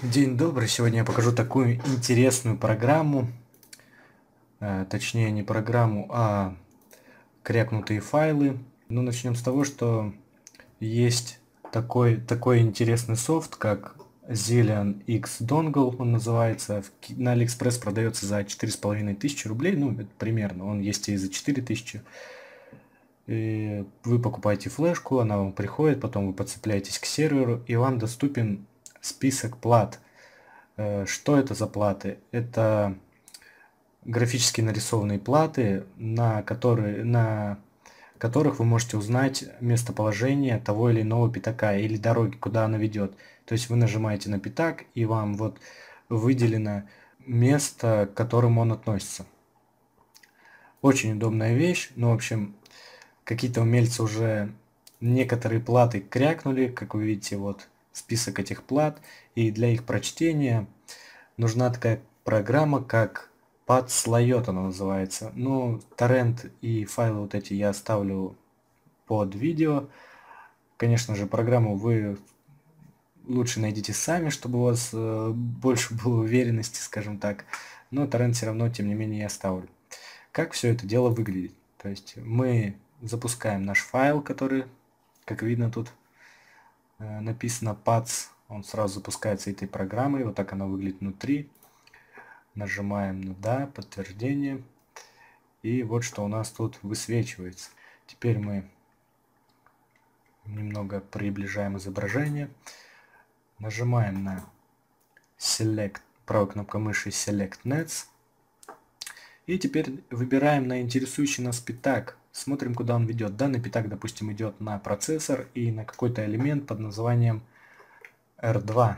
День добрый. Сегодня я покажу такую интересную программу. Точнее, не программу, а крякнутые файлы. Ну, начнем с того, что есть такой интересный софт, как Zillion X Dongle, он называется. На AliExpress продается за 4500 рублей. Ну, это примерно. Он есть и за 4000. И вы покупаете флешку, она вам приходит, потом вы подцепляетесь к серверу, и вам доступен список плат. Что это за платы? Это графически нарисованные платы, на которых вы можете узнать местоположение того или иного пятака или дороги, куда она ведет. То есть вы нажимаете на пятак, и вам вот выделено место, к которому он относится. Очень удобная вещь. Ну, в общем, какие-то умельцы уже некоторые платы крякнули, как вы видите, вот список этих плат, и для их прочтения нужна такая программа, как Padslot она называется. Ну, торрент и файлы вот эти я оставлю под видео. Конечно же, программу вы лучше найдите сами, чтобы у вас больше было уверенности, скажем так. Но торрент все равно, тем не менее, я оставлю. Как все это дело выглядит? То есть мы запускаем наш файл, который, как видно тут, написано pads. Он сразу запускается этой программой. Вот так она выглядит внутри. Нажимаем на «Да», подтверждение. И вот что у нас тут высвечивается. Теперь мы немного приближаем изображение. Нажимаем на Select, правой кнопкой мыши Select Nets. И теперь выбираем на интересующий нас пятак. Смотрим, куда он ведет. Данный пятак, допустим, идет на процессор и на какой-то элемент под названием R2.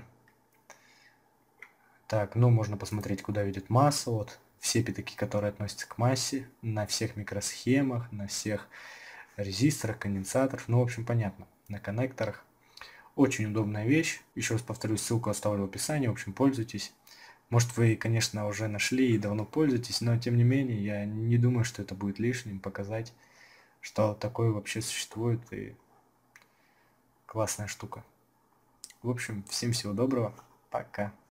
Так, ну можно посмотреть, куда ведет масса. Вот все пятаки, которые относятся к массе, на всех микросхемах, на всех резисторах, конденсаторах, ну, в общем, понятно, на коннекторах. Очень удобная вещь. Еще раз повторюсь, ссылку оставлю в описании. В общем, пользуйтесь. Может, вы, конечно, уже нашли и давно пользуетесь, но тем не менее, я не думаю, что это будет лишним показать, что такое вообще существует, и классная штука. В общем, всем всего доброго. Пока.